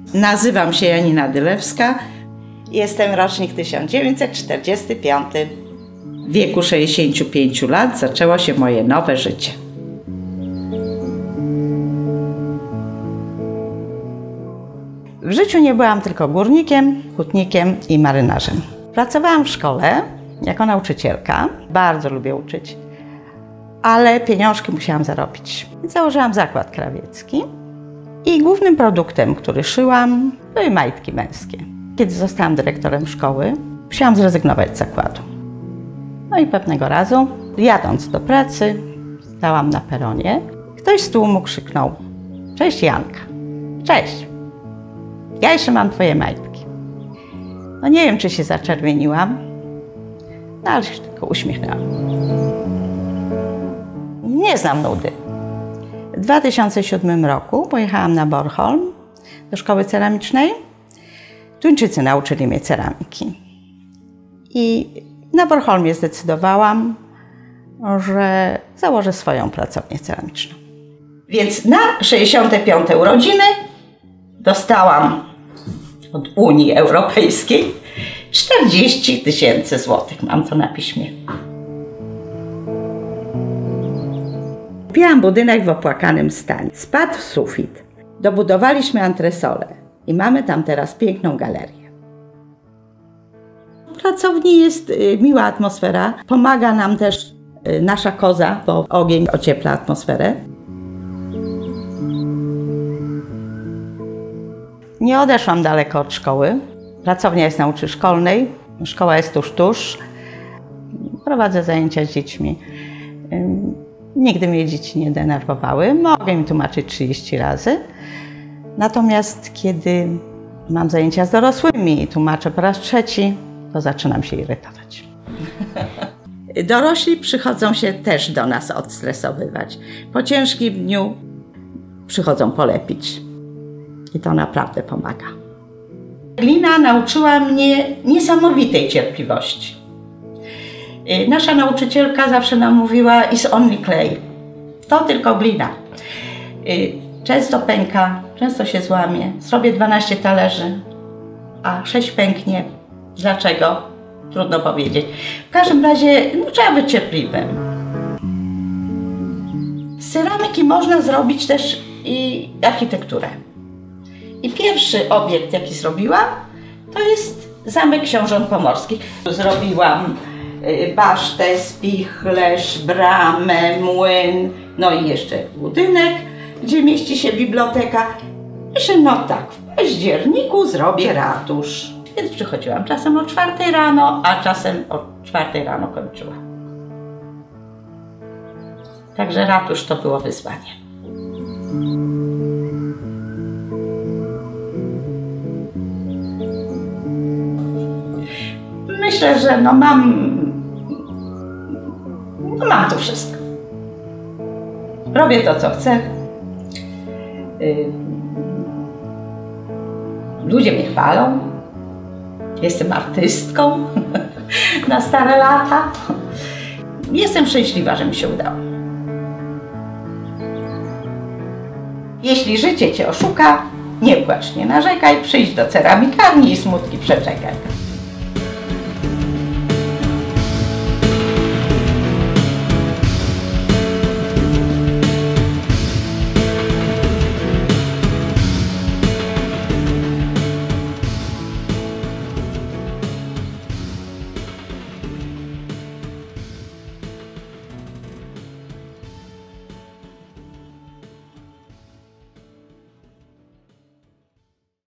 Nazywam się Janina Dylewska. Jestem rocznik 1945. W wieku 65 lat zaczęło się moje nowe życie. W życiu nie byłam tylko górnikiem, hutnikiem i marynarzem. Pracowałam w szkole jako nauczycielka. Bardzo lubię uczyć, ale pieniążki musiałam zarobić. Założyłam zakład krawiecki i głównym produktem, który szyłam, były majtki męskie. Kiedy zostałam dyrektorem szkoły, musiałam zrezygnować z zakładu. No i pewnego razu, jadąc do pracy, stałam na peronie. Ktoś z tłumu krzyknął: „Cześć Janka, cześć, ja jeszcze mam twoje majtki”. No nie wiem, czy się zaczerwieniłam, no ale się tylko uśmiechnęłam. Nie znam nudy. W 2007 roku pojechałam na Bornholm do szkoły ceramicznej. Duńczycy nauczyli mnie ceramiki. I na Bornholmie zdecydowałam, że założę swoją pracownię ceramiczną. Więc na 65. urodziny dostałam od Unii Europejskiej 40 000 złotych. Mam to na piśmie. Kupiłam budynek w opłakanym stanie. Spadł sufit. Dobudowaliśmy antresolę i mamy tam teraz piękną galerię. W pracowni jest miła atmosfera. Pomaga nam też nasza koza, bo ogień ociepla atmosferę. Nie odeszłam daleko od szkoły. Pracownia jest na ulicy Szkolnej. Szkoła jest tuż. Prowadzę zajęcia z dziećmi. Nigdy mnie dzieci nie denerwowały. Mogę im tłumaczyć 30 razy. Natomiast kiedy mam zajęcia z dorosłymi i tłumaczę po raz trzeci, to zaczynam się irytować. Dorośli przychodzą się też do nas odstresowywać. Po ciężkim dniu przychodzą polepić. I to naprawdę pomaga. Glina nauczyła mnie niesamowitej cierpliwości. Nasza nauczycielka zawsze nam mówiła: "It's only clay". To tylko glina. Często pęka, często się złamie. Zrobię 12 talerzy, a 6 pęknie. Dlaczego? Trudno powiedzieć. W każdym razie trzeba być cierpliwym. Z ceramiki można zrobić też i architekturę. I pierwszy obiekt, jaki zrobiłam, to jest Zamek Książąt Pomorskich. Zrobiłam basztę, spichlerz, bramę, młyn, no i jeszcze budynek, gdzie mieści się biblioteka. Myślę, no tak, w październiku zrobię ratusz. Więc przychodziłam czasem o 4 rano, a czasem o 4 rano kończyłam. Także ratusz to było wyzwanie. Myślę, że mam to wszystko. Robię to, co chcę. Ludzie mnie chwalą. Jestem artystką na stare lata. Jestem szczęśliwa, że mi się udało. Jeśli życie cię oszuka, nie płacz, nie narzekaj, przyjdź do ceramikarni i smutki przeczekaj.